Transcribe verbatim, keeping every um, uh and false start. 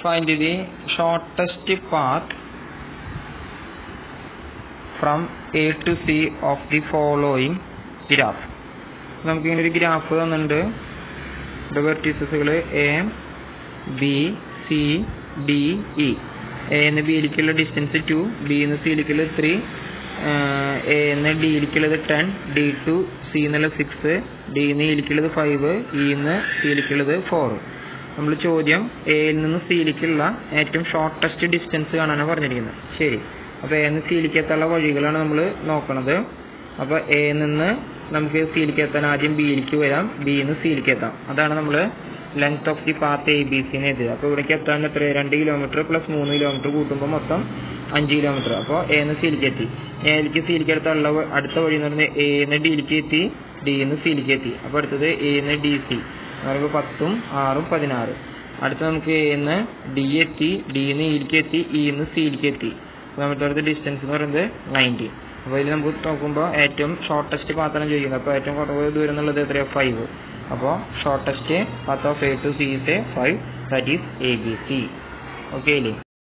find the shortest path from A to C of the following graph. നമുക്ക് ഇങ്ങനെ ഒരു graph തന്നിട്ടുണ്ട്. The vertices A, B, C, D, E. A എന്ന് B ലേക്കുള്ള distance two, B എന്ന് C ലേക്കുള്ള three, A എന്ന് D ലേക്കുള്ളത് ടെൻ, D ടു C എന്നുള്ള സിക്സ്, D എന്ന് E ലേക്കുള്ളത് ഫൈവ്, E എന്ന് C ലേക്കുള്ളത് ഫോർ. നമ്മൾ ചോദ്യം എയിൽ നിന്ന് C ലേക്കുള്ള ഏറ്റവും ഷോർട്ടസ്റ്റ് ഡിസ്റ്റൻസ് കാണാനാണ് പറഞ്ഞിരിക്കുന്നത്. ശരി, അപ്പോൾ എ നിന്ന് C ലേക്ക് എത്താനുള്ള വഴികളാണ് നമ്മൾ നോക്കുന്നത്. അപ്പോൾ എ നിന്ന് നമുക്ക് C ലേക്ക് എത്താൻ ആദ്യം B ലേക്ക് വരാം, B നിന്ന് C ലേക്ക് എത്താം. അതാണ് നമ്മൾ length of the path A B C എഴുതുക. അപ്പോൾ ഇവിടേക്ക് എത്താൻ എത്ര, രണ്ട് കിലോമീറ്റർ പ്ലസ് മൂന്ന് കിലോമീറ്റർ കൂട്ടുമ്പോൾ മൊത്തം അഞ്ച് കിലോമീറ്റർ. അപ്പോൾ എ നിന്ന് C ലേക്ക് എത്തി. എയിലേക്ക് C ലേക്ക് അടുത്തുള്ള അടുത്ത വഴി എന്ന് പറഞ്ഞാൽ എ നിന്ന് D ലേക്ക് എത്തി, D നിന്ന് C ലേക്ക് എത്തി. അപ്പോൾ അടുത്തത് എ നിന്ന് ഡി സി, നമുക്ക് പത്തും ആറും പതിനാറ്. അടുത്ത് നമുക്ക് എ നിന്ന് ഡി എത്തി, ഡി നിന്ന് ഇയിലേക്ക് എത്തി, ഇ നിന്ന് C ലേക്ക് എത്തി. നമ്മുടെ അടുത്ത ഡിസ്റ്റൻസ് എന്ന് പറയുന്നത് നയൻറ്റി. അപ്പോൾ ഇതിൽ നമുക്ക് നോക്കുമ്പോൾ ഏറ്റവും ഷോർട്ടസ്റ്റ് പാത്താണ് ചോദിക്കുന്നത്. അപ്പോൾ ഏറ്റവും കുറവ് ദൂരം എന്നുള്ളത് എത്രയാണ്, ഫൈവ്. അപ്പോൾ shortest path of A to C is A five, that is A B C. Okay അല്ലേ?